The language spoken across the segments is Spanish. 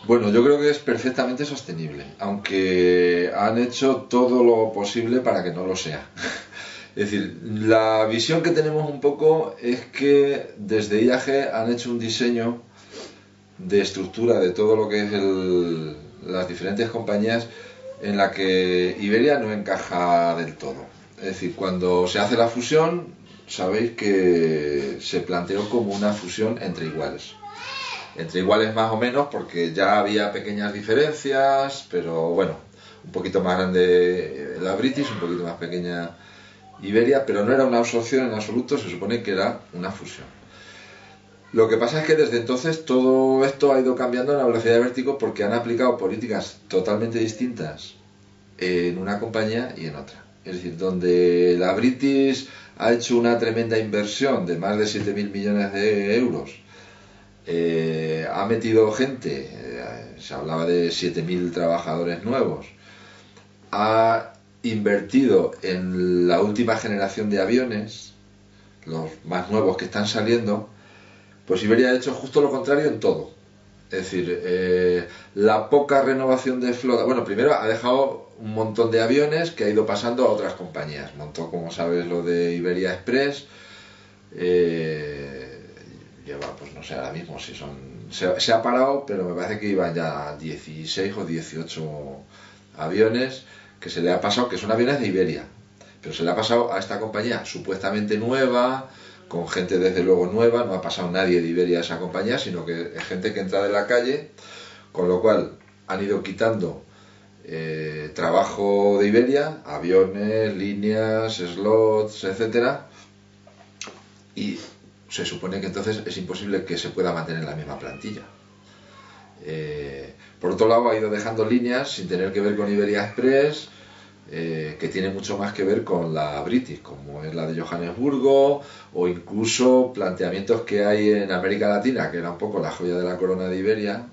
Bueno, yo creo que es perfectamente sostenible, aunque han hecho todo lo posible para que no lo sea. Es decir, la visión que tenemos un poco es que desde IAG han hecho un diseño de estructura de todo lo que es las diferentes compañías en la que Iberia no encaja del todo. Es decir, cuando se hace la fusión, sabéis que se planteó como una fusión entre iguales. Entre iguales más o menos porque ya había pequeñas diferencias, pero bueno, un poquito más grande la British, un poquito más pequeña Iberia, pero no era una absorción en absoluto, se supone que era una fusión. Lo que pasa es que desde entonces todo esto ha ido cambiando en la velocidad de vértigo porque han aplicado políticas totalmente distintas en una compañía y en otra. Es decir, donde la British ha hecho una tremenda inversión de más de 7.000 millones de euros, ha metido gente, se hablaba de 7.000 trabajadores nuevos, ha invertido en la última generación de aviones, los más nuevos que están saliendo, pues Iberia ha hecho justo lo contrario en todo. Es decir, la poca renovación de flota. Bueno, primero ha dejado un montón de aviones que ha ido pasando a otras compañías. Montó, como sabes, lo de Iberia Express. Lleva, pues no sé ahora mismo si son. Se ha parado, pero me parece que iban ya 16 o 18 aviones que se le ha pasado, que son aviones de Iberia. Pero se le ha pasado a esta compañía supuestamente nueva, con gente desde luego nueva, no ha pasado nadie de Iberia a esa compañía, sino que es gente que entra de la calle, con lo cual han ido quitando trabajo de Iberia, aviones, líneas, slots, etcétera, y se supone que entonces es imposible que se pueda mantener la misma plantilla. Por otro lado, ha ido dejando líneas sin tener que ver con Iberia Express, que tiene mucho más que ver con la British, como es la de Johannesburgo, o incluso planteamientos que hay en América Latina, que era un poco la joya de la corona de Iberia,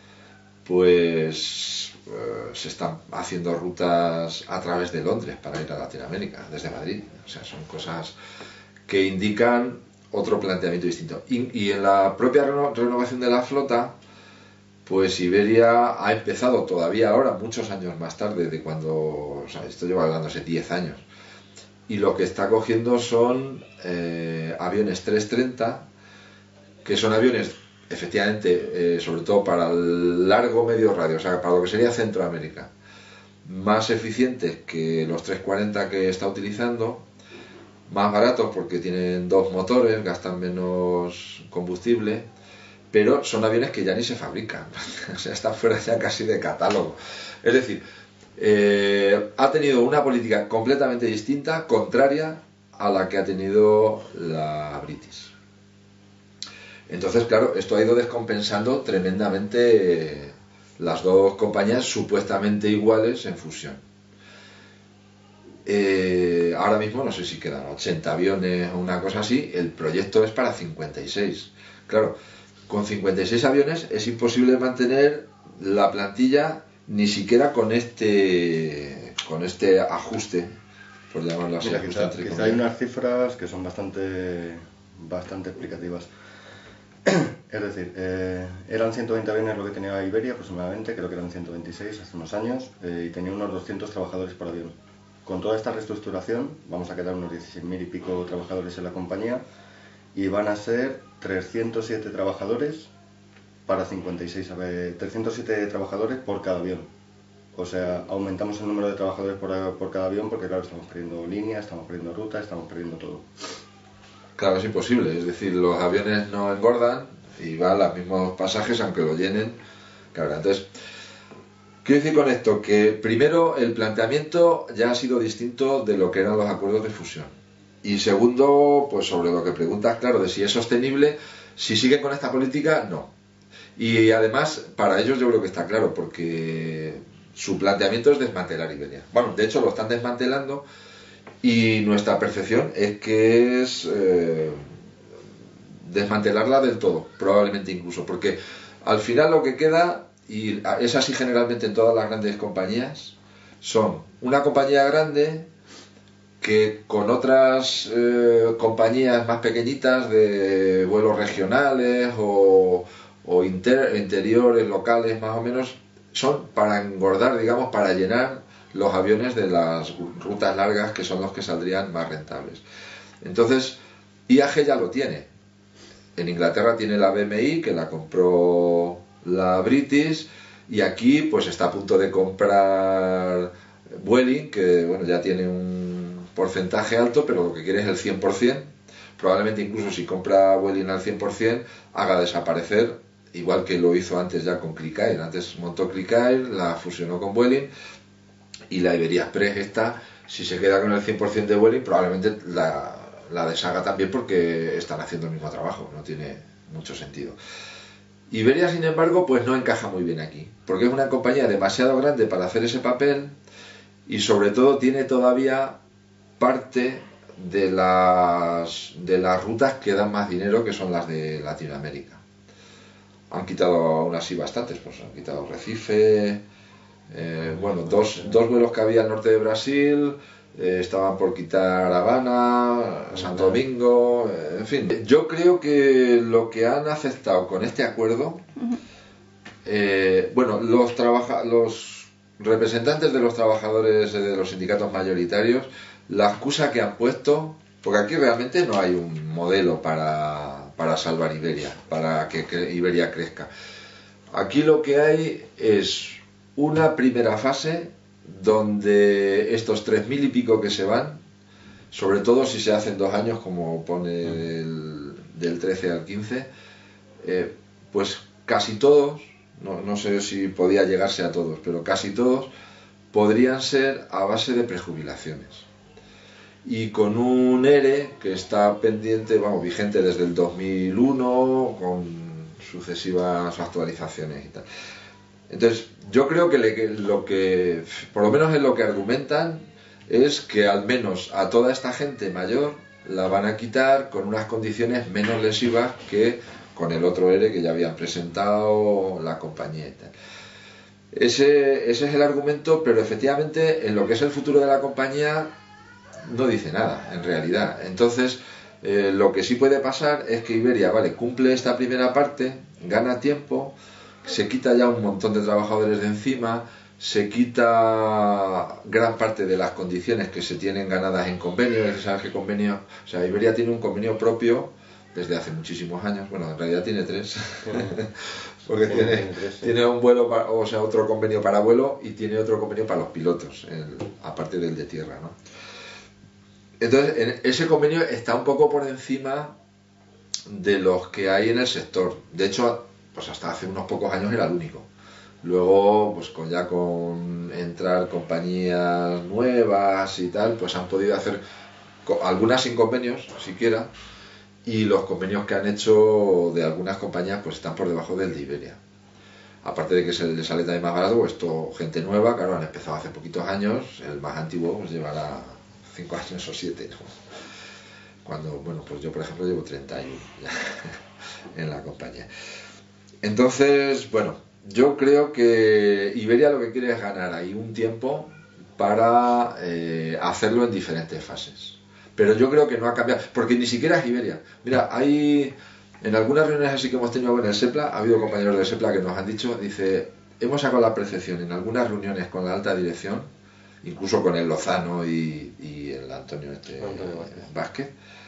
pues se están haciendo rutas a través de Londres para ir a Latinoamérica, desde Madrid. O sea, son cosas que indican otro planteamiento distinto. Y en la propia renovación de la flota, pues Iberia ha empezado todavía ahora, muchos años más tarde de cuando, o sea, esto lleva hablándose 10 años, y lo que está cogiendo son aviones 330, que son aviones, efectivamente, sobre todo para el largo medio radio, o sea, para lo que sería Centroamérica, más eficientes que los 340 que está utilizando, más baratos porque tienen dos motores, gastan menos combustible, pero son aviones que ya ni se fabrican, o sea, están fuera ya casi de catálogo. Es decir, ha tenido una política completamente distinta, contraria a la que ha tenido la British. Entonces, claro, esto ha ido descompensando tremendamente las dos compañías supuestamente iguales en fusión. Ahora mismo no sé si quedan 80 aviones o una cosa así, el proyecto es para 56. Claro, con 56 aviones es imposible mantener la plantilla ni siquiera con este ajuste, por llamarlo así. Mira, quizá hay unas cifras que son bastante explicativas. Es decir, eran 120 aviones lo que tenía Iberia aproximadamente, creo que eran 126 hace unos años, y tenía unos 200 trabajadores por avión. Con toda esta reestructuración vamos a quedar unos 16.000 y pico trabajadores en la compañía, y van a ser 307 trabajadores para 307 trabajadores por cada avión. O sea, aumentamos el número de trabajadores por cada avión porque, claro, estamos perdiendo líneas, estamos perdiendo rutas, estamos perdiendo todo. Claro, es imposible. Es decir, los aviones no engordan y van los mismos pasajes aunque lo llenen. Claro, entonces, quiero decir con esto que primero el planteamiento ya ha sido distinto de lo que eran los acuerdos de fusión. Y segundo, pues sobre lo que preguntas, claro, de si es sostenible, si siguen con esta política, no. Y además, para ellos yo creo que está claro, porque su planteamiento es desmantelar Iberia. Bueno, de hecho lo están desmantelando y nuestra percepción es que es desmantelarla del todo, probablemente incluso, porque al final lo que queda, y es así generalmente en todas las grandes compañías, son una compañía grande que con otras compañías más pequeñitas de vuelos regionales o o interiores, locales, más o menos, son para engordar, digamos, para llenar los aviones de las rutas largas, que son los que saldrían más rentables. Entonces, IAG ya lo tiene. En Inglaterra tiene la BMI, que la compró la British, y aquí pues está a punto de comprar Vueling, que bueno, ya tiene un porcentaje alto, pero lo que quiere es el 100%. Probablemente incluso si compra Vueling al 100%, haga desaparecer, igual que lo hizo antes ya con Click-Air. Antes montó Click-Air, la fusionó con Vueling, y la Iberia Express esta, si se queda con el 100% de Vueling, probablemente la deshaga también, porque están haciendo el mismo trabajo, no tiene mucho sentido. Iberia, sin embargo, pues no encaja muy bien aquí, porque es una compañía demasiado grande para hacer ese papel, y sobre todo tiene todavía parte de las rutas que dan más dinero, que son las de Latinoamérica. Han quitado aún así bastantes, pues han quitado Recife, bueno, dos vuelos que había al norte de Brasil, estaban por quitar Habana, Santo Domingo, en fin. Yo creo que lo que han aceptado con este acuerdo, bueno, los representantes de los trabajadores de los sindicatos mayoritarios, la excusa que han puesto, porque aquí realmente no hay un modelo para salvar Iberia, para que Iberia crezca. Aquí lo que hay es una primera fase donde estos 3.000 y pico que se van, sobre todo si se hacen 2 años, como pone del 13 al 15, pues casi todos, no sé si podía llegarse a todos, pero casi todos podrían ser a base de prejubilaciones. Y con un ERE que está pendiente, vamos, vigente desde el 2001, con sucesivas actualizaciones y tal. Entonces, yo creo que lo que, por lo menos en lo que argumentan, es que al menos a toda esta gente mayor la van a quitar con unas condiciones menos lesivas que con el otro ERE que ya habían presentado la compañía y tal. Ese es el argumento, pero efectivamente en lo que es el futuro de la compañía no dice nada, en realidad. Entonces, lo que sí puede pasar es que Iberia, vale, cumple esta primera parte, gana tiempo, se quita ya un montón de trabajadores de encima, se quita gran parte de las condiciones que se tienen ganadas en convenios. ¿Sabes qué convenio? O sea, Iberia tiene un convenio propio desde hace muchísimos años. Bueno, en realidad tiene 3. Porque tiene un vuelo, o sea, otro convenio para vuelo, y tiene otro convenio para los pilotos, aparte del de tierra, ¿no? Entonces, ese convenio está un poco por encima de los que hay en el sector. De hecho, pues hasta hace unos pocos años era el único. Luego, pues ya con entrar compañías nuevas y tal, pues han podido hacer algunas sin convenios, siquiera, y los convenios que han hecho de algunas compañías pues están por debajo del de Iberia. Aparte de que se les sale también más barato, pues esto, gente nueva, claro, han empezado hace poquitos años, el más antiguo pues llevará 5 años o 7, ¿no? Cuando, bueno, pues yo por ejemplo llevo 30 años ya en la compañía. Entonces, bueno, yo creo que Iberia lo que quiere es ganar ahí un tiempo para hacerlo en diferentes fases. Pero yo creo que no ha cambiado, porque ni siquiera es Iberia. Mira, hay en algunas reuniones así que hemos tenido en el SEPLA, ha habido compañeros del SEPLA que nos han dicho, dice, hemos sacado la percepción en algunas reuniones con la alta dirección, incluso con el Lozano y el Antonio Vázquez,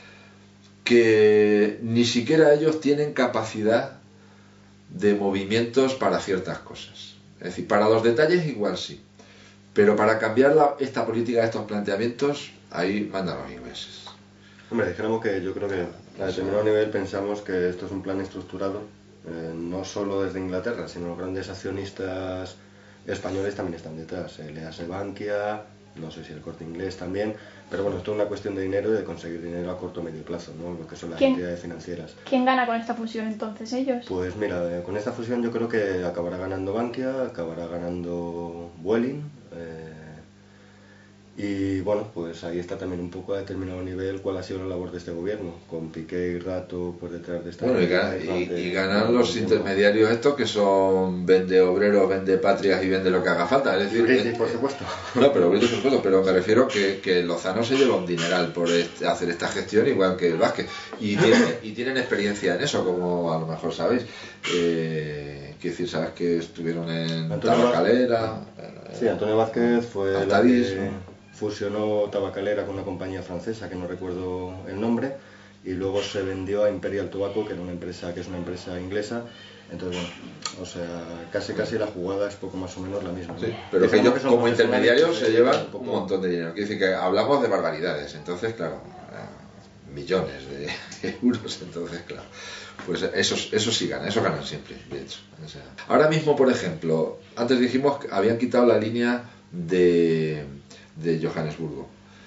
que ni siquiera ellos tienen capacidad de movimientos para ciertas cosas. Es decir, para los detalles igual sí, pero para cambiar esta política, estos planteamientos, ahí mandan los ingleses. Hombre, dijéramos que yo creo que a determinado nivel pensamos que esto es un plan estructurado, no solo desde Inglaterra, sino los grandes accionistas españoles también están detrás. El EAS Bankia, no sé si el Corte Inglés también, pero bueno, esto es una cuestión de dinero y de conseguir dinero a corto o medio plazo, ¿no? Lo que son las entidades financieras. ¿Quién gana con esta fusión entonces, ellos? Pues mira, con esta fusión yo creo que acabará ganando Bankia, acabará ganando Vueling, Y bueno, pues ahí está también un poco a determinado nivel cuál ha sido la labor de este gobierno, con Piqué y Rato por detrás de esta... Bueno, y ganan los intermediarios estos que son vende obreros, vende patrias y vende lo que haga falta. Es decir, British, por supuesto. No, pero British, por supuesto, pero me refiero que Lozano se lleva un dineral por hacer esta gestión, igual que el Vázquez. Y tienen experiencia en eso, como a lo mejor sabéis. Quiero decir, sabes que estuvieron en Tabacalera. Sí, Antonio Vázquez fue Altadis, el que fusionó Tabacalera con una compañía francesa que no recuerdo el nombre, y luego se vendió a Imperial Tobacco, que es una empresa inglesa. Entonces, bueno, o sea, casi la jugada es poco más o menos la misma, ¿no? Sí, pero que ellos como intermediarios se llevan un montón de dinero. Quiere decir que hablamos de barbaridades, entonces, claro, millones de euros, entonces, claro, pues eso sí ganan, eso ganan siempre, de hecho. O sea, ahora mismo, por ejemplo, antes dijimos que habían quitado la línea de Johannesburgo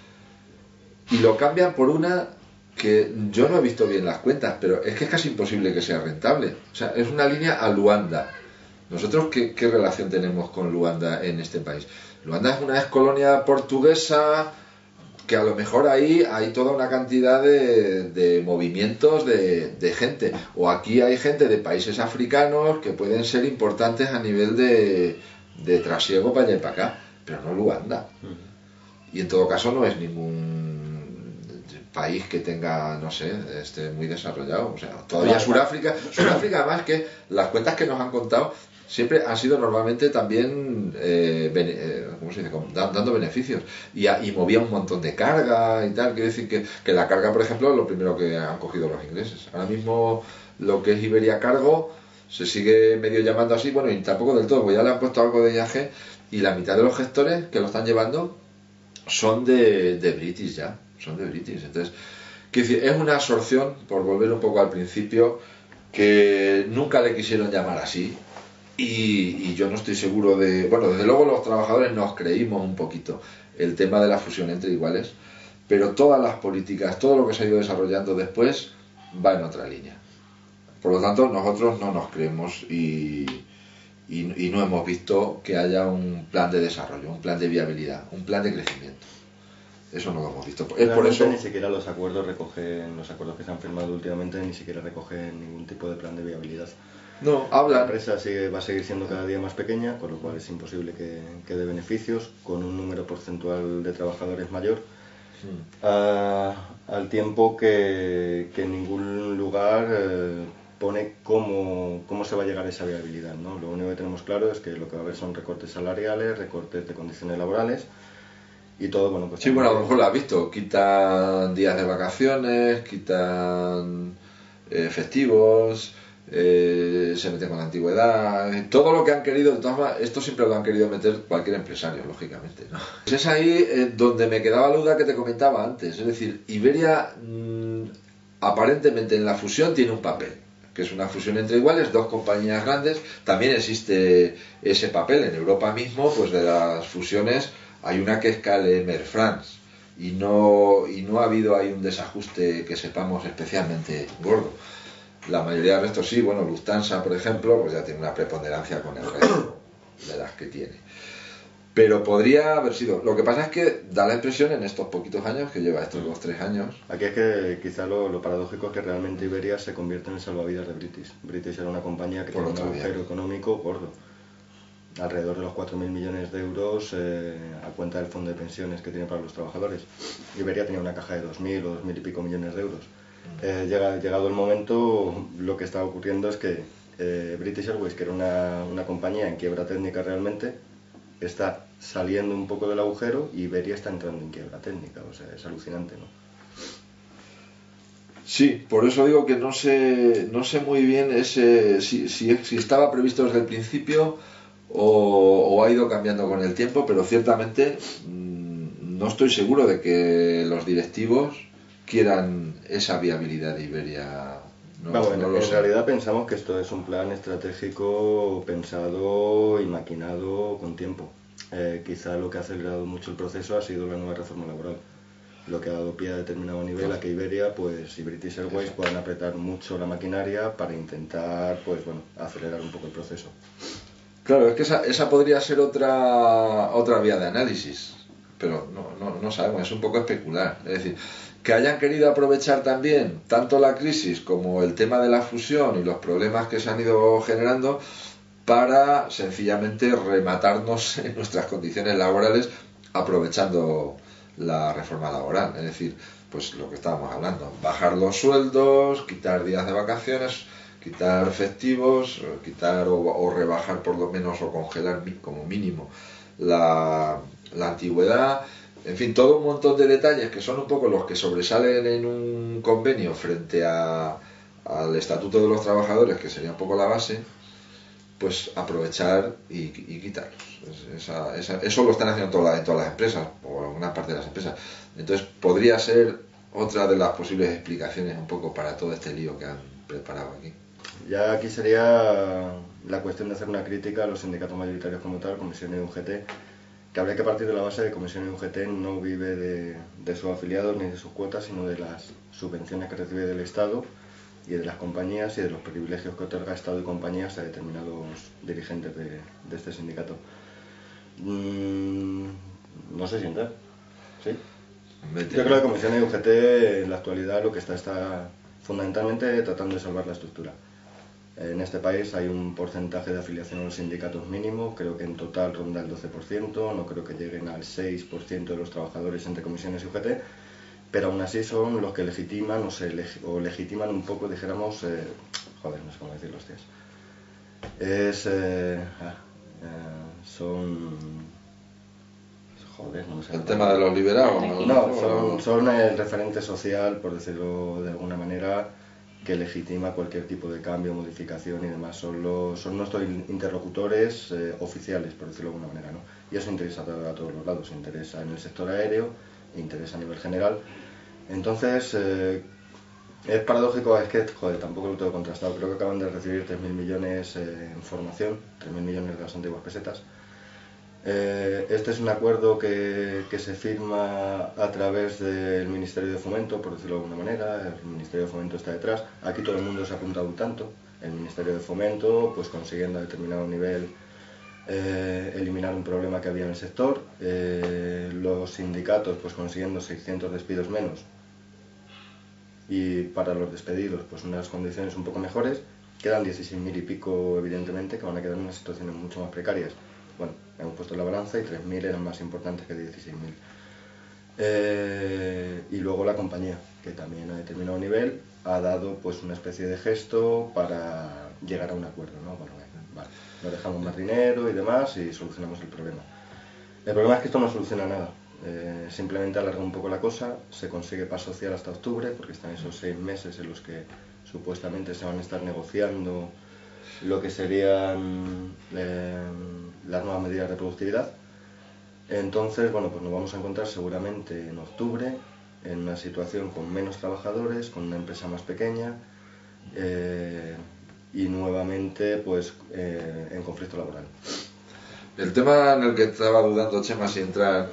y lo cambian por una que yo no he visto bien las cuentas, pero es que es casi imposible que sea rentable. O sea, es una línea a Luanda. ¿Nosotros qué relación tenemos con Luanda en este país? Luanda es una ex colonia portuguesa que a lo mejor ahí hay toda una cantidad de movimientos de gente. O aquí hay gente de países africanos que pueden ser importantes a nivel de trasiego para allá y para acá, pero no Luanda. Y en todo caso no es ningún país que tenga, no sé, esté muy desarrollado. O sea, todavía Sudáfrica además, que las cuentas que nos han contado siempre han sido normalmente también ¿cómo se dice? Dando beneficios y movía un montón de carga y tal. Quiere decir que la carga, por ejemplo, es lo primero que han cogido los ingleses. Ahora mismo lo que es Iberia Cargo se sigue medio llamando así, bueno, y tampoco del todo, porque ya le han puesto algo de IAG, y la mitad de los gestores que lo están llevando son de British ya, son de British. Entonces, quiero decir, es una absorción, por volver un poco al principio, que nunca le quisieron llamar así. Y yo no estoy seguro de... Bueno, desde luego los trabajadores nos creímos un poquito el tema de la fusión entre iguales, pero todas las políticas, todo lo que se ha ido desarrollando después va en otra línea. Por lo tanto, nosotros no nos creemos y no hemos visto que haya un plan de desarrollo, un plan de viabilidad, un plan de crecimiento. Eso no lo hemos visto. Es por eso... Ni siquiera los acuerdos que se han firmado últimamente, ni siquiera recogen ningún tipo de plan de viabilidad. No, habla. La empresa va a seguir siendo cada día más pequeña, con lo cual es imposible que dé beneficios, con un número porcentual de trabajadores mayor, al tiempo que en ningún lugar pone cómo se va a llegar a esa viabilidad, ¿no? Lo único que tenemos claro es que lo que va a haber son recortes salariales, recortes de condiciones laborales y todo, bueno, pues... Sí, bueno, a lo mejor lo has visto, quitan días de vacaciones, quitan festivos... se meten con la antigüedad, todo lo que han querido. De todas formas, esto siempre lo han querido meter cualquier empresario, lógicamente, ¿no? Pues es ahí donde me quedaba la duda que te comentaba antes. Es decir, Iberia aparentemente en la fusión tiene un papel, que es una fusión entre iguales, dos compañías grandes. También existe ese papel en Europa mismo, pues de las fusiones hay una que es KLM Air France, y no ha habido ahí un desajuste que sepamos especialmente gordo. La mayoría de estos sí, bueno, Lufthansa, por ejemplo, pues ya tiene una preponderancia con el resto de las que tiene. Pero podría haber sido. Lo que pasa es que da la impresión en estos poquitos años, que lleva estos 2-3 años. Aquí es que quizá lo paradójico es que realmente Iberia se convierte en el salvavidas de British. British era una compañía que tenía un agujero económico gordo, alrededor de los 4.000 millones de euros a cuenta del fondo de pensiones que tiene para los trabajadores. Iberia tenía una caja de 2.000 o 2.000 y pico millones de euros. Llegado el momento, lo que está ocurriendo es que British Airways, que era una compañía en quiebra técnica realmente, está saliendo un poco del agujero, y Iberia está entrando en quiebra técnica. O sea, es alucinante, ¿no? Sí, por eso digo que no sé muy bien si estaba previsto desde el principio o ha ido cambiando con el tiempo, pero ciertamente no estoy seguro de que los directivos quieran esa viabilidad de Iberia. En realidad pensamos que esto es un plan estratégico pensado y maquinado con tiempo. Quizá lo que ha acelerado mucho el proceso ha sido la nueva reforma laboral, lo que ha dado pie a determinado nivel a que Iberia y British Airways puedan apretar mucho la maquinaria para intentar acelerar un poco el proceso. Claro, es que esa podría ser otra vía de análisis. pero no sabemos, es un poco especular. Es decir, que hayan querido aprovechar también tanto la crisis como el tema de la fusión y los problemas que se han ido generando para sencillamente rematarnos en nuestras condiciones laborales aprovechando la reforma laboral. Es decir, pues lo que estábamos hablando, bajar los sueldos, quitar días de vacaciones, quitar festivos, quitar o rebajar por lo menos o congelar como mínimo la antigüedad, en fin, todo un montón de detalles que son un poco los que sobresalen en un convenio frente al Estatuto de los Trabajadores, que sería un poco la base, pues aprovechar y quitarlos. Eso lo están haciendo en todas las empresas, o en una parte de las empresas. Entonces podría ser otra de las posibles explicaciones un poco para todo este lío que han preparado aquí. Ya aquí sería la cuestión de hacer una crítica a los sindicatos mayoritarios como tal, Comisión y UGT, que habría que partir de la base de que Comisión y UGT no vive de sus afiliados ni de sus cuotas, sino de las subvenciones que recibe del Estado y de las compañías y de los privilegios que otorga Estado y compañías a determinados dirigentes de este sindicato. No sé si entrar. ¿Sí? Yo creo que Comisión y UGT en la actualidad lo que está fundamentalmente tratando de salvar la estructura. En este país hay un porcentaje de afiliación a los sindicatos mínimo, creo que en total ronda el 12%, no creo que lleguen al 6% de los trabajadores entre comisiones y UGT, pero aún así son los que legitiman o legitiman un poco, dijéramos, joder, no sé cómo decirlo, hostias. Joder, no me sé. El tema de los liberados. No, son el referente social, por decirlo de alguna manera, que legitima cualquier tipo de cambio, modificación y demás. Son nuestros interlocutores oficiales, por decirlo de alguna manera, ¿no? Y eso interesa a todos los lados, interesa en el sector aéreo, interesa a nivel general. Entonces, es paradójico, es que, joder, tampoco lo tengo contrastado, creo que acaban de recibir 3.000 millones en formación, 3.000 millones de las antiguas pesetas. Este es un acuerdo que se firma a través del Ministerio de Fomento, por decirlo de alguna manera. El Ministerio de Fomento está detrás. Aquí todo el mundo se ha apuntado un tanto. El Ministerio de Fomento, pues consiguiendo a determinado nivel eliminar un problema que había en el sector. Los sindicatos, pues consiguiendo 600 despidos menos. Y para los despedidos, pues unas condiciones un poco mejores. Quedan 16.000 y pico, evidentemente, que van a quedar en unas situaciones mucho más precarias. Bueno, hemos puesto la balanza y 3.000 eran más importantes que 16.000. Y luego la compañía, que también a determinado nivel ha dado pues una especie de gesto para llegar a un acuerdo, ¿no? Bueno, vale, nos dejamos más dinero y demás y solucionamos el problema. El problema es que esto no soluciona nada. Simplemente alarga un poco la cosa, se consigue paz social hasta octubre, porque están esos 6 meses en los que supuestamente se van a estar negociando lo que serían las nuevas medidas de productividad. Entonces, bueno, pues nos vamos a encontrar seguramente en octubre en una situación con menos trabajadores, con una empresa más pequeña y nuevamente pues en conflicto laboral. El tema en el que estaba dudando Chema si entrar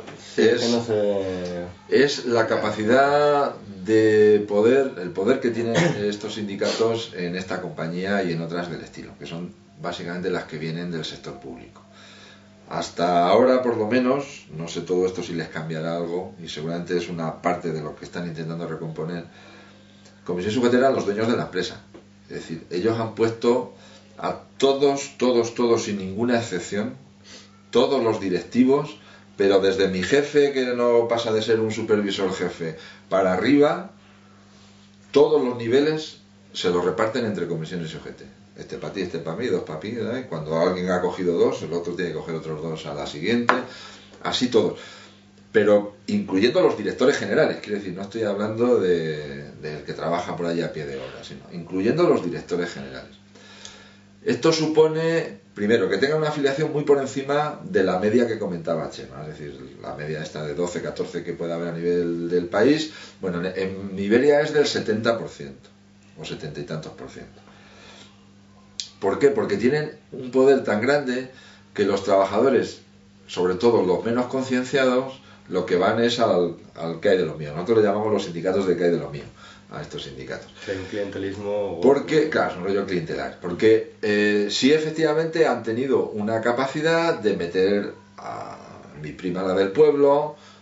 es la capacidad de poder, el poder que tienen estos sindicatos en esta compañía y en otras del estilo, que son básicamente las que vienen del sector público. Hasta ahora, por lo menos, no sé todo esto si les cambiará algo, y seguramente es una parte de lo que están intentando recomponer. Comisión Sujetera, los dueños de la empresa. Es decir, ellos han puesto a todos, sin ninguna excepción, todos los directivos, pero desde mi jefe, que no pasa de ser un supervisor jefe, para arriba, todos los niveles se los reparten entre comisiones y UGT. Este para ti, este para mí, 2 para mí, ¿eh? Cuando alguien ha cogido 2, el otro tiene que coger otros 2 a la siguiente, así todos. Pero incluyendo los directores generales, quiero decir, no estoy hablando del que trabaja por allí a pie de obra, sino incluyendo los directores generales. Esto supone, primero, que tenga una afiliación muy por encima de la media que comentaba Chema, es decir, la media esta de 12, 14 que puede haber a nivel del país. Bueno, en Iberia es del 70%, o 70 y tantos %. ¿Por qué? Porque tienen un poder tan grande que los trabajadores, sobre todo los menos concienciados, lo que van es al que hay de lo mío. Nosotros le llamamos los sindicatos de que hay de lo mío a estos sindicatos. Hay un clientelismo. Porque, claro, es un rollo clientelar. Porque sí, efectivamente, han tenido una capacidad de meter a mi prima, la del pueblo,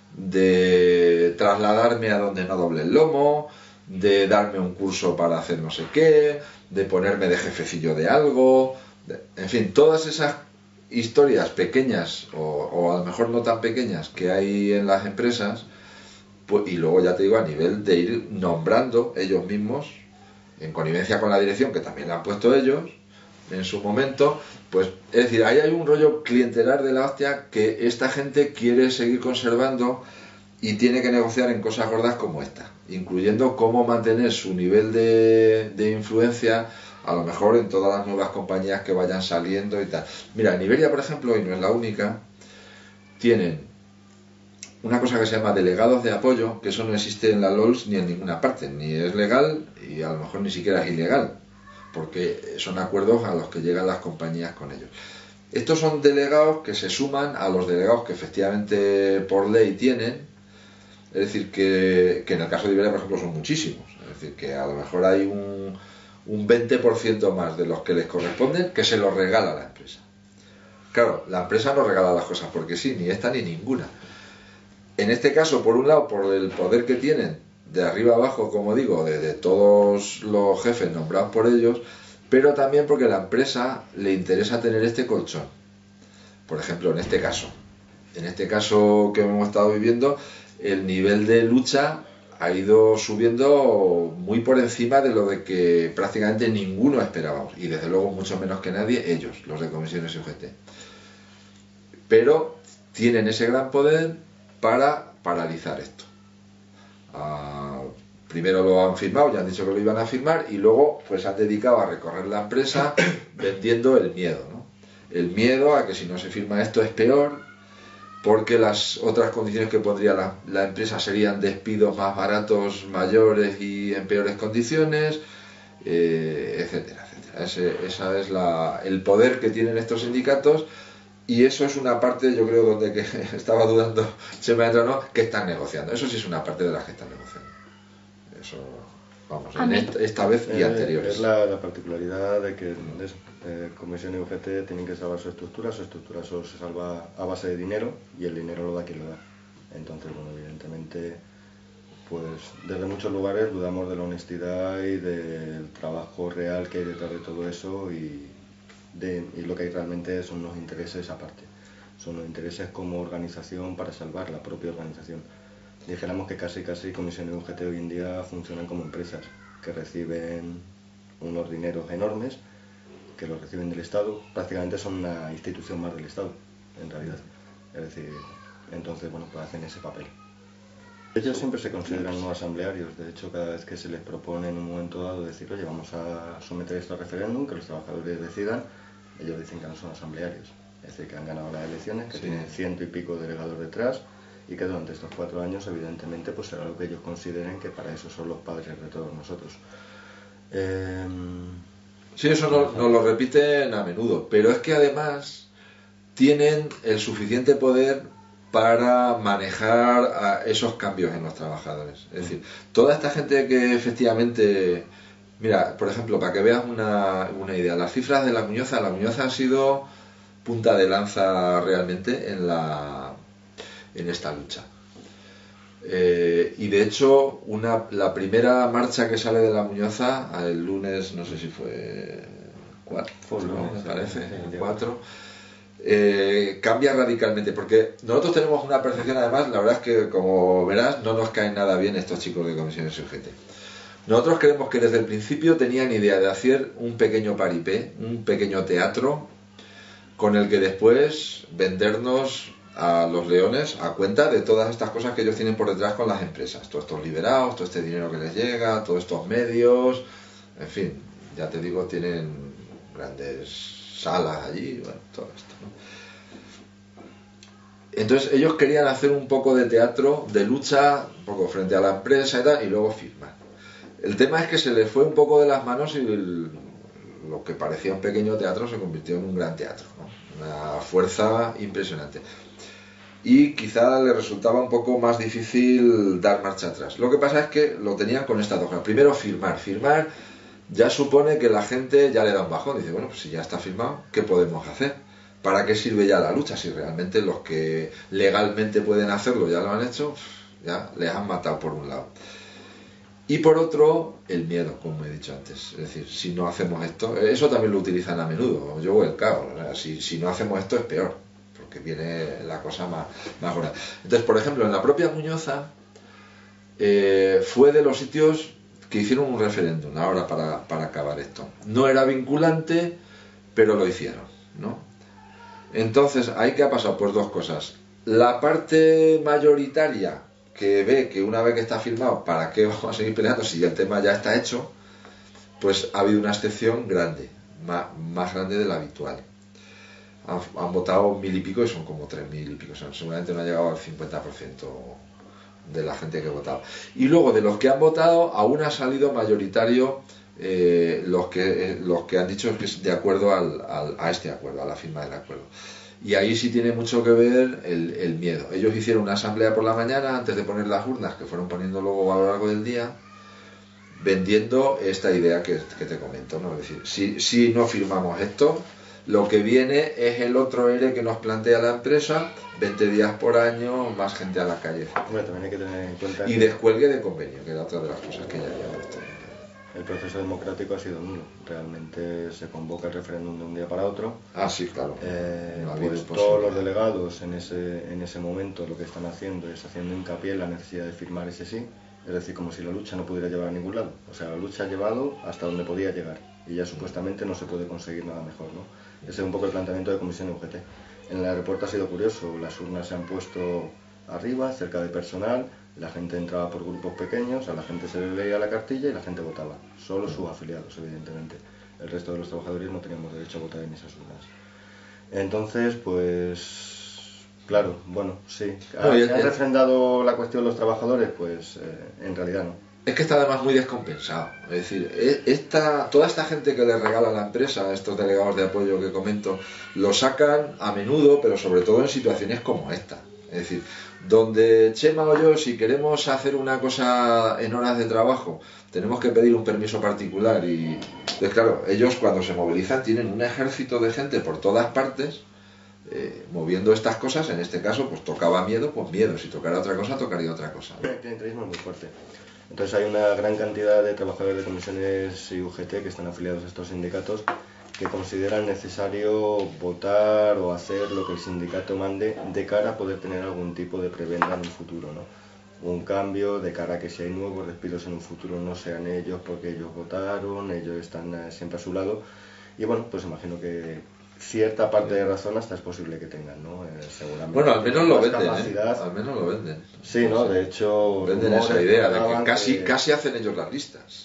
de trasladarme a donde no doble el lomo, de darme un curso para hacer no sé qué, de ponerme de jefecillo de algo, en fin, todas esas historias pequeñas o a lo mejor no tan pequeñas que hay en las empresas, pues, y luego ya te digo a nivel de ir nombrando ellos mismos, en connivencia con la dirección que también la han puesto ellos en su momento, pues es decir, ahí hay un rollo clientelar de la hostia que esta gente quiere seguir conservando y tiene que negociar en cosas gordas como esta, incluyendo cómo mantener su nivel de influencia a lo mejor en todas las nuevas compañías que vayan saliendo y tal. Mira, en Iberia, por ejemplo, y no es la única, tienen una cosa que se llama delegados de apoyo, que eso no existe en la LOLS ni en ninguna parte, ni es legal y a lo mejor ni siquiera es ilegal, porque son acuerdos a los que llegan las compañías con ellos. Estos son delegados que se suman a los delegados que efectivamente por ley tienen, es decir, que en el caso de Iberia, por ejemplo, son muchísimos, es decir, que a lo mejor hay un 20% más de los que les corresponden que se los regala la empresa. Claro, la empresa no regala las cosas porque sí, ni esta ni ninguna. En este caso, por un lado, por el poder que tienen de arriba abajo, como digo, de todos los jefes nombrados por ellos, pero también porque a la empresa le interesa tener este colchón. Por ejemplo, en este caso que hemos estado viviendo, el nivel de lucha ha ido subiendo muy por encima de lo de que prácticamente ninguno esperábamos, y desde luego mucho menos que nadie ellos, los de comisiones UGT. Pero tienen ese gran poder para paralizar esto. Primero lo han firmado, ya han dicho que lo iban a firmar, y luego pues han dedicado a recorrer la empresa vendiendo el miedo, ¿no? El miedo a que si no se firma esto es peor, porque las otras condiciones que pondría la empresa serían despidos más baratos, mayores y en peores condiciones, etcétera, etcétera. Esa es el poder que tienen estos sindicatos, y eso es una parte, yo creo, donde que estaba dudando se me ha entrado, ¿no?, que están negociando. Eso sí es una parte de las que están negociando. Eso, vamos, esta vez y anteriores. Es la particularidad de que Comisión y UGT tienen que salvar su estructura solo se salva a base de dinero, y el dinero lo da quien lo da. Entonces, bueno, evidentemente, pues desde muchos lugares dudamos de la honestidad y del trabajo real que hay detrás de todo eso, y lo que hay realmente son unos intereses aparte. Son unos intereses como organización para salvar la propia organización. Dijéramos que casi Comisión y UGT hoy en día funcionan como empresas que reciben unos dineros enormes, que los reciben del Estado, prácticamente son una institución más del Estado, en realidad. Es decir, entonces, bueno, pues hacen ese papel. Ellos siempre se consideran no asamblearios. De hecho, cada vez que se les propone en un momento dado decir, oye, vamos a someter esto a referéndum, que los trabajadores decidan, ellos dicen que no son asamblearios. Es decir, que han ganado las elecciones, que tienen 100 y pico delegados detrás, y que durante estos 4 años, evidentemente, pues será lo que ellos consideren, que para eso son los padres de todos nosotros. Sí, eso nos lo repiten a menudo, pero es que además tienen el suficiente poder para manejar esos cambios en los trabajadores. Es decir, toda esta gente que efectivamente... Mira, por ejemplo, para que veas una idea, las cifras de la Muñoza ha sido punta de lanza realmente en esta lucha. Y de hecho, la primera marcha que sale de la Muñoza, el lunes, no sé si fue 4, me parece, 4, cambia radicalmente, porque nosotros tenemos una percepción, además, la verdad es que, como verás, no nos caen nada bien estos chicos de comisiones UGT. Nosotros creemos que desde el principio tenían idea de hacer un pequeño paripé, un pequeño teatro, con el que después vendernos a los leones a cuenta de todas estas cosas que ellos tienen por detrás con las empresas, todos estos liberados, todo este dinero que les llega, todos estos medios, en fin, ya te digo, tienen grandes salas allí, bueno, todo esto, ¿no? Entonces ellos querían hacer un poco de teatro, de lucha, un poco frente a la empresa y tal, y luego firmar. El tema es que se les fue un poco de las manos, y lo que parecía un pequeño teatro se convirtió en un gran teatro, ¿no? Una fuerza impresionante. Y quizá le resultaba un poco más difícil dar marcha atrás. Lo que pasa es que lo tenían con estas dos cosas. Primero, firmar ya supone que la gente ya le da un bajón. Dice, bueno, pues si ya está firmado, ¿qué podemos hacer? ¿para qué sirve ya la lucha? Si realmente los que legalmente pueden hacerlo ya lo han hecho, ya les han matado por un lado. Y por otro, el miedo, como he dicho antes. Es decir, si no hacemos esto, eso también lo utilizan a menudo, yo el caos. O sea, si no hacemos esto es peor, porque viene la cosa más grande. Entonces, por ejemplo, en la propia Muñoza, fue de los sitios que hicieron un referéndum ahora para acabar esto. No era vinculante, pero lo hicieron, ¿no? Entonces, ¿ahí qué ha pasado? Pues dos cosas. La parte mayoritaria, que ve que una vez que está firmado, ¿para qué vamos a seguir peleando si el tema ya está hecho? Pues ha habido una excepción grande, más grande de la habitual. Han votado 1000 y pico y son como 3000 y pico, o sea, seguramente no ha llegado al 50% de la gente que ha votado. Y luego de los que han votado, aún ha salido mayoritario los que han dicho que es de acuerdo a este acuerdo, a la firma del acuerdo. Y ahí sí tiene mucho que ver el miedo. Ellos hicieron una asamblea por la mañana antes de poner las urnas, que fueron poniendo luego a lo largo del día, vendiendo esta idea que te comento, ¿no? Es decir, si no firmamos esto, lo que viene es el otro ERE que nos plantea la empresa, 20 días por año, más gente a la calle. Bueno, también hay que tener en cuenta y descuelgue de convenio, que era otra de las cosas que ya habíamos visto. El proceso democrático ha sido nulo. Realmente se convoca el referéndum de un día para otro. Sí, claro. Pues todos los delegados en ese momento lo que están haciendo es haciendo hincapié en la necesidad de firmar ese sí. Es decir, como si la lucha no pudiera llevar a ningún lado. O sea, la lucha ha llevado hasta donde podía llegar. Y ya supuestamente no se puede conseguir nada mejor, ¿no? Ese es un poco el planteamiento de Comisión UGT. En el aeropuerto ha sido curioso. Las urnas se han puesto arriba, cerca de personal. La gente entraba por grupos pequeños, a la gente se le leía la cartilla y la gente votaba. Solo sus afiliados, evidentemente. El resto de los trabajadores no teníamos derecho a votar en esas urnas. Entonces, pues... Claro, bueno, sí. ¿Se han refrendado la cuestión los trabajadores? Pues en realidad no. Es que está además muy descompensado. Es decir, toda esta gente que le regala a la empresa, estos delegados de apoyo que comento, lo sacan a menudo, pero sobre todo en situaciones como esta. Es decir, donde Chema o yo, si queremos hacer una cosa en horas de trabajo, tenemos que pedir un permiso particular y, pues claro, ellos cuando se movilizan tienen un ejército de gente por todas partes moviendo estas cosas. En este caso, pues tocaba miedo, pues miedo. Si tocara otra cosa, tocaría otra cosa, ¿no? El clientelismo es muy fuerte. Entonces hay una gran cantidad de trabajadores de comisiones y UGT que están afiliados a estos sindicatos que consideran necesario votar o hacer lo que el sindicato mande de cara a poder tener algún tipo de prebenda en un futuro, ¿no? Un cambio de cara a que si hay nuevos despidos en un futuro no sean ellos porque ellos votaron, ellos están siempre a su lado. Y bueno, pues imagino que cierta parte de razón hasta es posible que tengan, ¿no? Seguramente. Bueno, al menos lo venden, al menos lo venden. Sí, ¿no? De hecho... Venden esa idea de que casi hacen ellos las listas.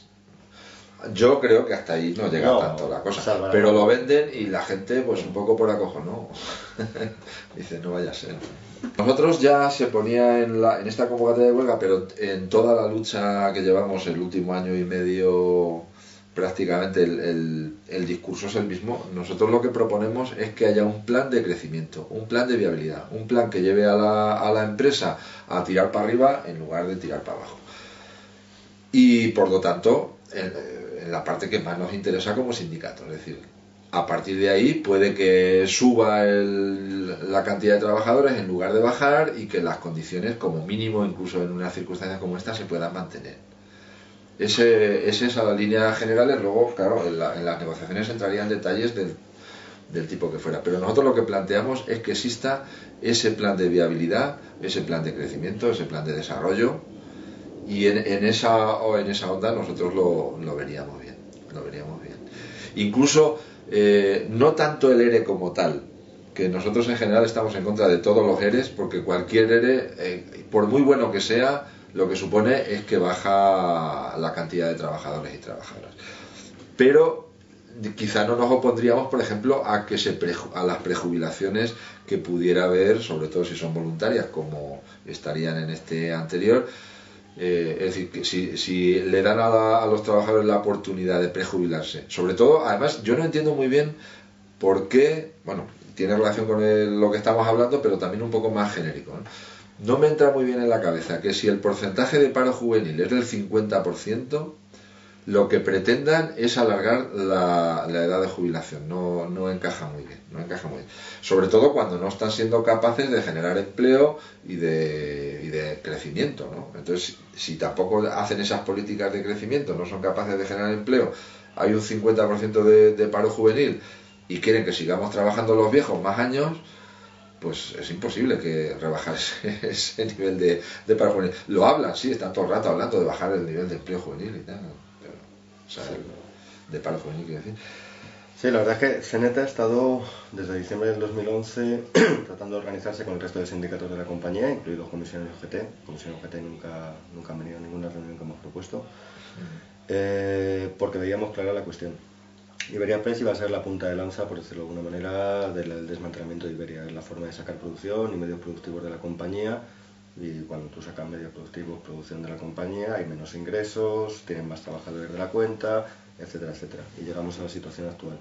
Yo creo que hasta ahí no llega tanto la cosa, pero lo venden y la gente pues un poco por acojonó. Dice, no vaya a ser. Nosotros ya se ponía en esta convocatoria de huelga, pero en toda la lucha que llevamos el último año y medio, prácticamente el discurso es el mismo. Nosotros lo que proponemos es que haya un plan de crecimiento, un plan de viabilidad, un plan que lleve a la empresa a tirar para arriba en lugar de tirar para abajo. Y por lo tanto, en la parte que más nos interesa como sindicato, es decir, a partir de ahí puede que suba la cantidad de trabajadores en lugar de bajar y que las condiciones como mínimo, incluso en unas circunstancias como esta, se puedan mantener. Esa es la línea general. Luego, claro, en las negociaciones entrarían detalles del tipo que fuera, pero nosotros lo que planteamos es que exista ese plan de viabilidad, ese plan de crecimiento, ese plan de desarrollo. Y en esa onda nosotros lo veríamos bien, Incluso no tanto el ERE como tal, que nosotros en general estamos en contra de todos los EREs, porque cualquier ERE, por muy bueno que sea, lo que supone es que baja la cantidad de trabajadores y trabajadoras. Pero quizá no nos opondríamos, por ejemplo, a las prejubilaciones que pudiera haber, sobre todo si son voluntarias, como estarían en este anterior. Es decir, que si le dan a los trabajadores la oportunidad de prejubilarse, sobre todo, además yo no entiendo muy bien por qué, bueno, tiene relación con lo que estamos hablando, pero también un poco más genérico, ¿no? Me entra muy bien en la cabeza que si el porcentaje de paro juvenil es del 50%, lo que pretendan es alargar la edad de jubilación. No encaja muy bien, no encaja muy bien. Sobre todo cuando no están siendo capaces de generar empleo y de crecimiento, ¿no? Entonces, si tampoco hacen esas políticas de crecimiento, no son capaces de generar empleo, hay un 50% de paro juvenil y quieren que sigamos trabajando los viejos más años, pues es imposible que rebajar ese nivel de paro juvenil. Lo hablan, sí, están todo el rato hablando de bajar el nivel de empleo juvenil y tal, pero, o sea, de paro juvenil, quiero decir. Sí, la verdad es que CNT ha estado desde diciembre del 2011 tratando de organizarse con el resto de sindicatos de la compañía, incluidos Comisiones UGT. Comisiones UGT nunca han venido a ninguna reunión que hemos propuesto, porque veíamos clara la cuestión. Iberia Press iba a ser la punta de lanza, por decirlo de alguna manera, del desmantelamiento de Iberia. Es la forma de sacar producción y medios productivos de la compañía, y cuando tú sacas medios productivos, producción de la compañía, hay menos ingresos, tienen más trabajadores de la cuenta, etcétera, etcétera. Y llegamos a la situación actual.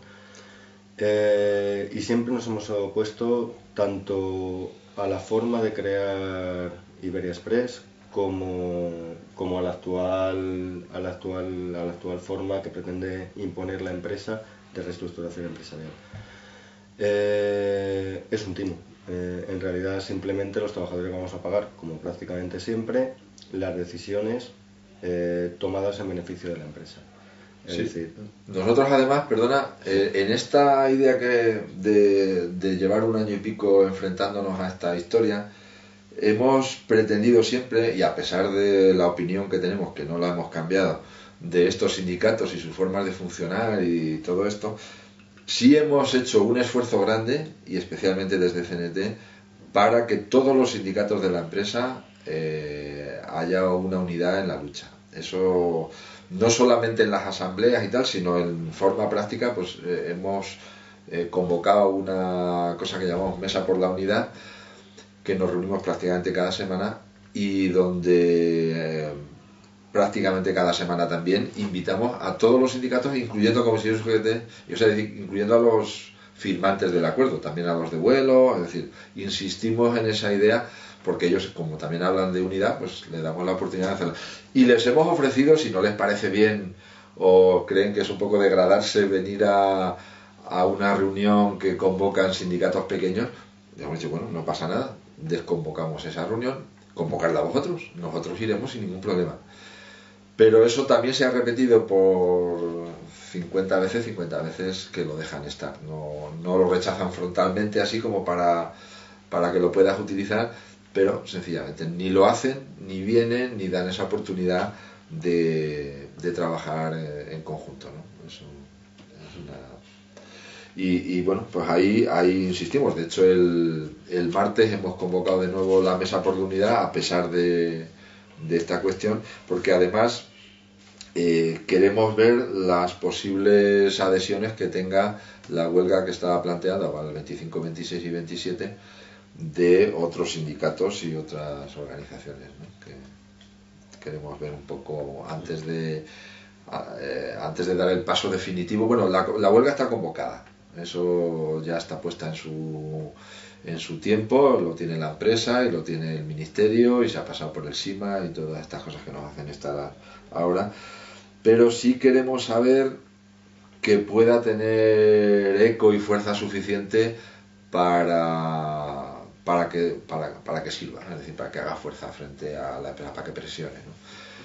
Y siempre nos hemos opuesto tanto a la forma de crear Iberia Express como a la actual forma que pretende imponer la empresa de reestructuración empresarial. Es un timo. En realidad simplemente los trabajadores vamos a pagar, como prácticamente siempre, las decisiones tomadas en beneficio de la empresa. Es decir, nosotros además, perdona, en esta idea de llevar un año y pico enfrentándonos a esta historia, hemos pretendido siempre, y a pesar de la opinión que tenemos, que no la hemos cambiado, de estos sindicatos y sus formas de funcionar y todo esto, sí hemos hecho un esfuerzo grande, y especialmente desde CNT, para que todos los sindicatos de la empresa haya una unidad en la lucha. Eso no solamente en las asambleas y tal, sino en forma práctica, pues hemos convocado una cosa que llamamos Mesa por la Unidad, que nos reunimos prácticamente cada semana y donde prácticamente cada semana también invitamos a todos los sindicatos, incluyendo comisiones UGT, o sea, incluyendo a los firmantes del acuerdo, también a los de vuelo, es decir, insistimos en esa idea porque ellos, como también hablan de unidad, pues le damos la oportunidad de hacerlo. Y les hemos ofrecido, si no les parece bien o creen que es un poco degradarse venir a una reunión que convocan sindicatos pequeños, hemos dicho, bueno, no pasa nada, desconvocamos esa reunión, convocarla a vosotros, nosotros iremos sin ningún problema. Pero eso también se ha repetido por 50 veces que lo dejan estar, no lo rechazan frontalmente así como para que lo puedas utilizar, pero sencillamente ni lo hacen, ni vienen, ni dan esa oportunidad de trabajar en conjunto, ¿no? Eso es una... Y bueno, pues ahí insistimos. De hecho, el martes hemos convocado de nuevo la Mesa por la Unidad, a pesar de esta cuestión, porque además queremos ver las posibles adhesiones que tenga la huelga que estaba planteada para el 25, 26 y 27 de otros sindicatos y otras organizaciones, ¿no? Que queremos ver un poco antes de dar el paso definitivo. Bueno, la huelga está convocada, eso ya está puesta en su tiempo, lo tiene la empresa y lo tiene el ministerio y se ha pasado por el SIMA y todas estas cosas que nos hacen estar ahora, pero sí queremos saber que pueda tener eco y fuerza suficiente para que sirva, es decir, para que haga fuerza frente a la empresa, para que presione, ¿no?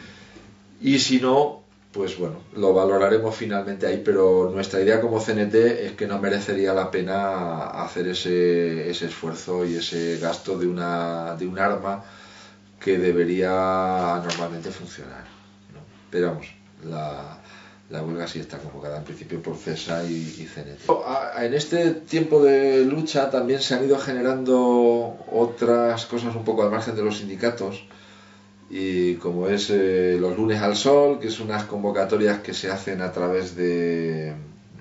Y si no, pues bueno, lo valoraremos finalmente ahí, pero nuestra idea como CNT es que no merecería la pena hacer ese esfuerzo y ese gasto de un arma que debería normalmente funcionar, ¿no? Pero vamos, la huelga sí está convocada en principio por CESA y CNT. En este tiempo de lucha también se han ido generando otras cosas un poco al margen de los sindicatos, y como es los lunes al sol, que es unas convocatorias que se hacen a través de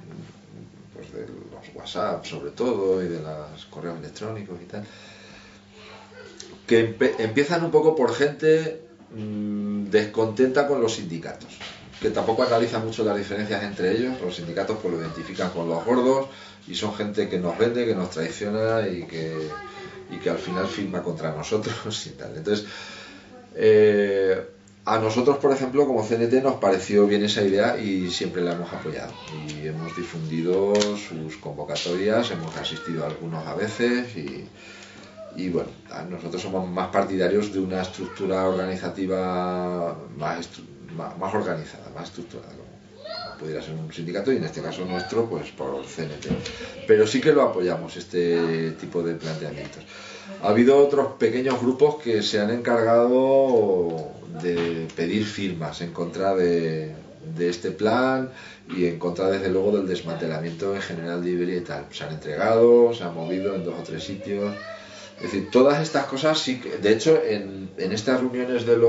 los WhatsApp sobre todo y de los correos electrónicos y tal, que empiezan un poco por gente descontenta con los sindicatos, que tampoco analiza mucho las diferencias entre ellos. Los sindicatos pues lo identifican con los gordos y son gente que nos vende, que nos traiciona y que al final firma contra nosotros y tal. Entonces a nosotros, por ejemplo, como CNT nos pareció bien esa idea y siempre la hemos apoyado. Y hemos difundido sus convocatorias, hemos asistido a algunos a veces y bueno, nosotros somos más partidarios de una estructura organizativa más organizada, más estructurada, como pudiera ser un sindicato y en este caso nuestro, pues por CNT. Pero sí que lo apoyamos, este tipo de planteamientos. Ha habido otros pequeños grupos que se han encargado de pedir firmas en contra de este plan y en contra desde luego del desmantelamiento en general de Iberia y tal. Se han entregado, se han movido en 2 o 3 sitios. Es decir, todas estas cosas sí que, de hecho, en estas reuniones de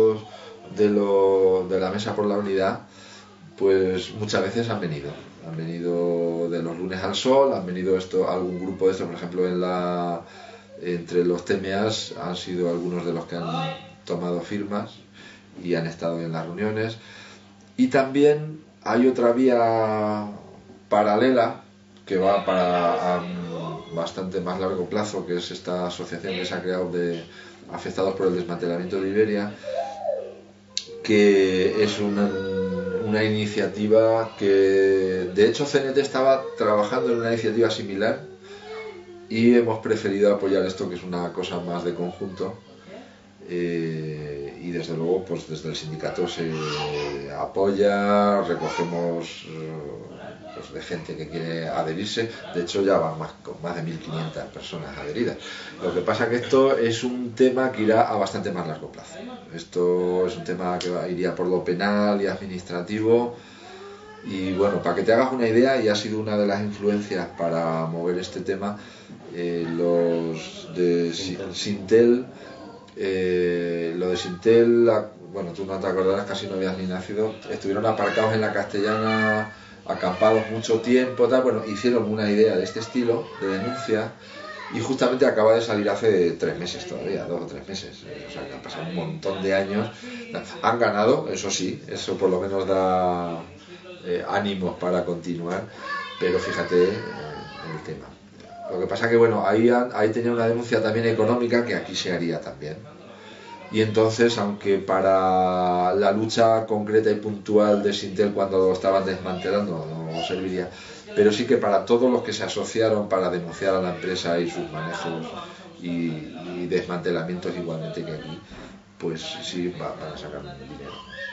la Mesa por la Unidad, pues muchas veces han venido de los lunes al sol, han venido algún grupo de estos, por ejemplo, entre los TMAs han sido algunos de los que han tomado firmas y han estado en las reuniones. Y también hay otra vía paralela que va para bastante más largo plazo, que es esta asociación que se ha creado de afectados por el desmantelamiento de Iberia, que es una iniciativa que de hecho CNT estaba trabajando en una iniciativa similar y hemos preferido apoyar esto, que es una cosa más de conjunto, y desde luego pues desde el sindicato se apoya, recogemos pues, de gente que quiere adherirse. De hecho ya van con más de 1.500 personas adheridas. Lo que pasa que esto es un tema que irá a bastante más largo plazo. Esto es un tema que iría por lo penal y administrativo. Y bueno, para que te hagas una idea, y ha sido una de las influencias para mover este tema, los de Sintel, lo de Sintel, bueno, tú no te acordarás, casi no habías ni nacido, estuvieron aparcados en la Castellana, acampados mucho tiempo, tal. Bueno, hicieron una idea de este estilo, de denuncia, y justamente acaba de salir hace 3 meses todavía, 2 o 3 meses, o sea que han pasado un montón de años, han ganado, eso sí, eso por lo menos da ánimos para continuar, pero fíjate el tema. Lo que pasa que bueno, ahí tenía una denuncia también económica que aquí se haría también. Y entonces, aunque para la lucha concreta y puntual de Sintel cuando lo estaban desmantelando no serviría, pero sí que para todos los que se asociaron para denunciar a la empresa y sus manejos y desmantelamientos igualmente que aquí, pues sí van a sacar dinero.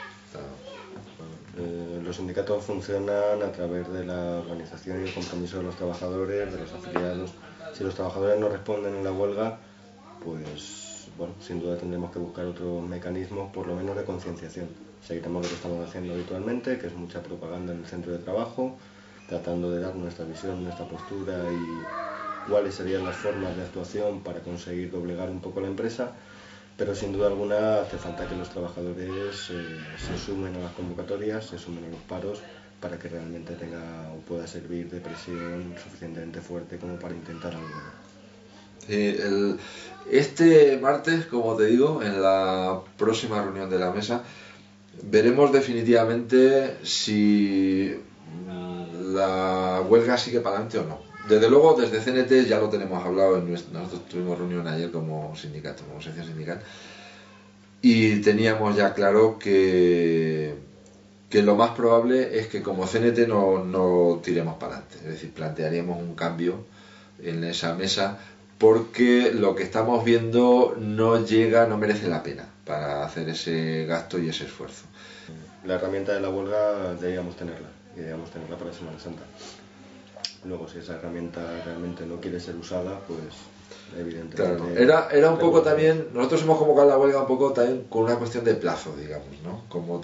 Los sindicatos funcionan a través de la organización y el compromiso de los trabajadores, de los afiliados. Si los trabajadores no responden en la huelga, pues bueno, sin duda tendremos que buscar otros mecanismos, por lo menos de concienciación. Seguiremos lo que estamos haciendo habitualmente, que es mucha propaganda en el centro de trabajo, tratando de dar nuestra visión, nuestra postura y cuáles serían las formas de actuación para conseguir doblegar un poco la empresa. Pero sin duda alguna hace falta que los trabajadores se sumen a las convocatorias, se sumen a los paros, para que realmente tenga o pueda servir de presión suficientemente fuerte como para intentar algo. Este martes, como te digo, en la próxima reunión de la mesa, veremos definitivamente si la huelga sigue para adelante o no. Desde luego, desde CNT ya lo tenemos hablado, nosotros tuvimos reunión ayer como sindicato, como sección sindical, y teníamos ya claro que lo más probable es que como CNT no tiremos para adelante, es decir, plantearíamos un cambio en esa mesa, porque lo que estamos viendo no merece la pena para hacer ese gasto y ese esfuerzo. La herramienta de la huelga deberíamos tenerla para Semana Santa. Luego, si esa herramienta realmente no quiere ser usada, pues evidentemente... Claro, era un poco también, nosotros hemos convocado la huelga un poco también con una cuestión de plazo, digamos, ¿no?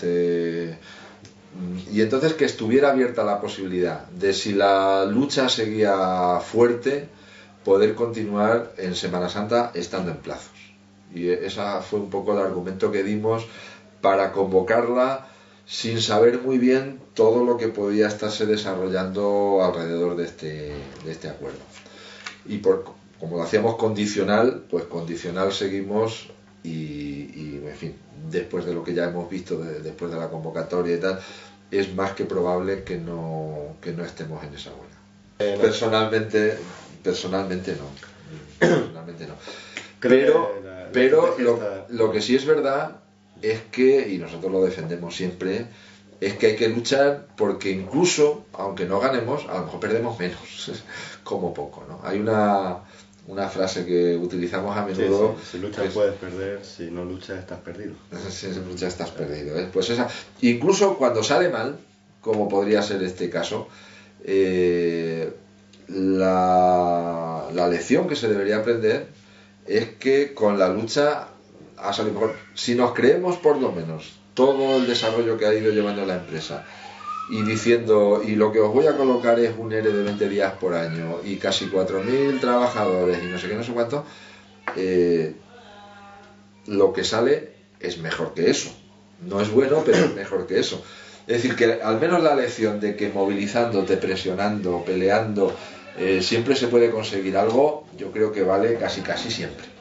Y entonces que estuviera abierta la posibilidad de, si la lucha seguía fuerte, poder continuar en Semana Santa estando en plazos. Y ese fue un poco el argumento que dimos para convocarla, sin saber muy bien todo lo que podía estarse desarrollando alrededor de este acuerdo. Y como lo hacíamos condicional, pues condicional seguimos y en fin, después de lo que ya hemos visto, después de la convocatoria y tal, es más que probable que no estemos en esa huelga. Personalmente no. Pero lo que sí es verdad es que, y nosotros lo defendemos siempre, es que hay que luchar porque incluso, aunque no ganemos, a lo mejor perdemos menos, como poco, ¿no? Hay una frase que utilizamos a menudo. Sí, sí. Si luchas puedes perder, si no luchas estás perdido. Si luchas estás perdido, ¿eh? Pues esa, incluso cuando sale mal, como podría ser este caso, la lección que se debería aprender es que con la lucha ha salido mejor. Si nos creemos por lo menos todo el desarrollo que ha ido llevando la empresa y diciendo, y lo que os voy a colocar es un ERE de 20 días por año y casi 4.000 trabajadores y no sé qué, no sé cuánto, lo que sale es mejor que eso. No es bueno, pero es mejor que eso. Es decir, que al menos la lección de que movilizándote, presionando, peleando, siempre se puede conseguir algo, yo creo que vale casi siempre.